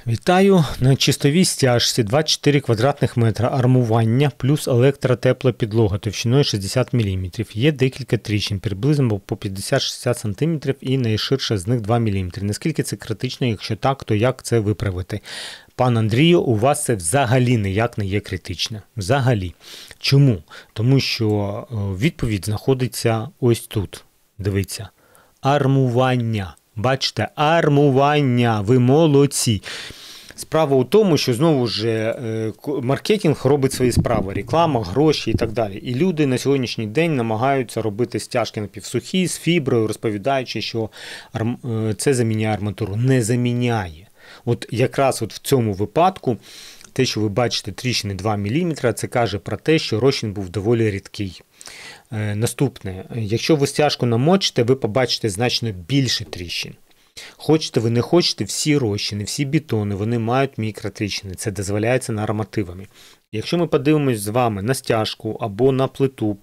Вітаю! На чистовій стяжці 24 квадратних метра армування плюс електротепла підлога товщиною 60 мм. Є декілька тріщин, приблизно по 50-60 см і найширша з них 2 мм. Наскільки це критично? Якщо так, то як це виправити? Пан Андрію, у вас це взагалі ніяк не є критичне. Взагалі. Чому? Тому що відповідь знаходиться ось тут. Дивіться. Армування. Бачите, армування, ви молодці. Справа у тому, що знову ж маркетинг робить свої справи, реклама, гроші і так далі. І люди на сьогоднішній день намагаються робити стяжки напівсухі з фіброю, розповідаючи, що це заміняє арматуру. Не заміняє. От якраз от в цьому випадку те, що ви бачите тріщини 2 мм, це каже про те, що розчин був доволі рідкий. Наступне, якщо ви стяжку намочите, ви побачите значно більше тріщин. Хочете ви не хочете, всі розчини, всі бетони, вони мають мікротріщини. Це дозволяється нормативами. Якщо ми подивимось з вами на стяжку або на плиту,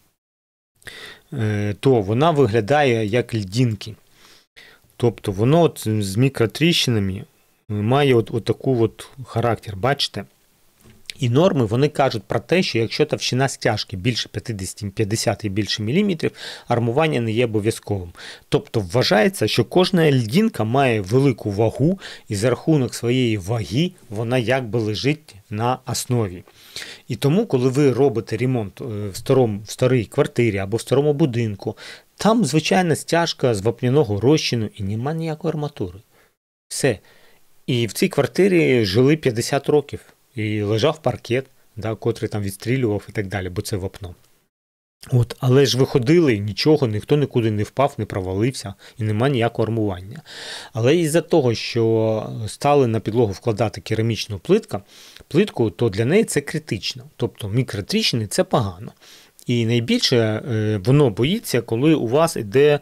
то вона виглядає як льдинки. Тобто воно от з мікротріщинами має от таку характер, бачите? І норми, вони кажуть про те, що якщо товщина стяжки більше 50 і більше міліметрів, армування не є обов'язковим. Тобто вважається, що кожна льдинка має велику вагу і за рахунок своєї ваги вона якби лежить на основі. І тому, коли ви робите ремонт в старій квартирі або в старому будинку, там звичайна стяжка з вапняного розчину і нема ніякої арматури. Все. І в цій квартирі жили 50 років. І лежав паркет, котрий там відстрілював і так далі, бо це вапно. Але ж виходили, нічого, ніхто нікуди не впав, не провалився і нема ніякого армування. Але із-за того, що стали на підлогу вкладати керамічну плитку, то для неї це критично. Тобто мікротріщини – це погано. І найбільше воно боїться, коли у вас йде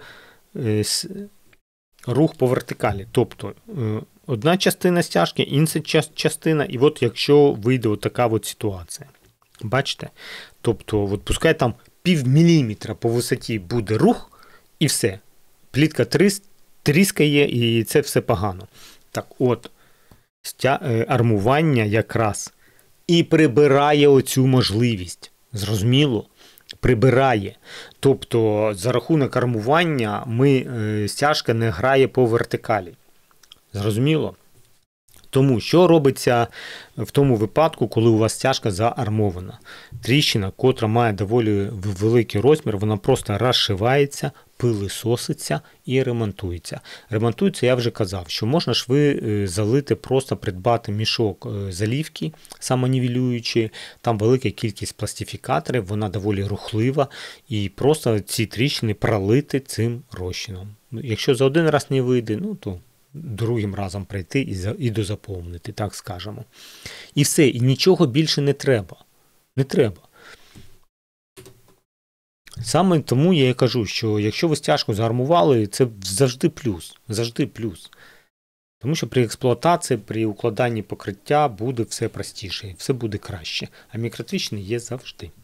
рух по вертикалі. Тобто одна частина стяжки, інша частина, і от якщо вийде така ситуація. Бачите? Тобто, пускай там пів міліметра по висоті буде рух, і все. Плитка тріскає, і це все погано. Так от, армування якраз і прибирає оцю можливість. Зрозуміло? Прибирає. Тобто, за рахунок армування стяжка не грає по вертикалі. Зрозуміло? Тому, що робиться в тому випадку, коли у вас стяжка заармована? Тріщина, котра має доволі великий розмір, вона просто розшивається, пилисоситься і ремонтується. Ремонтується, я вже казав, що можна залити, просто придбати мішок залівки, самонівелюючи, там велика кількість пластифікаторів, вона доволі рухлива, і просто ці тріщини пролити цим розчином. Якщо за один раз не вийде, то другим разом прийти і дозаповнити, так скажемо. І все, і нічого більше не треба. Не треба. Саме тому я і кажу, що якщо ви стяжку заармували, це завжди плюс. Завжди плюс. Тому що при експлуатації, при укладанні покриття буде все простіше, все буде краще. А мікротріщини є завжди.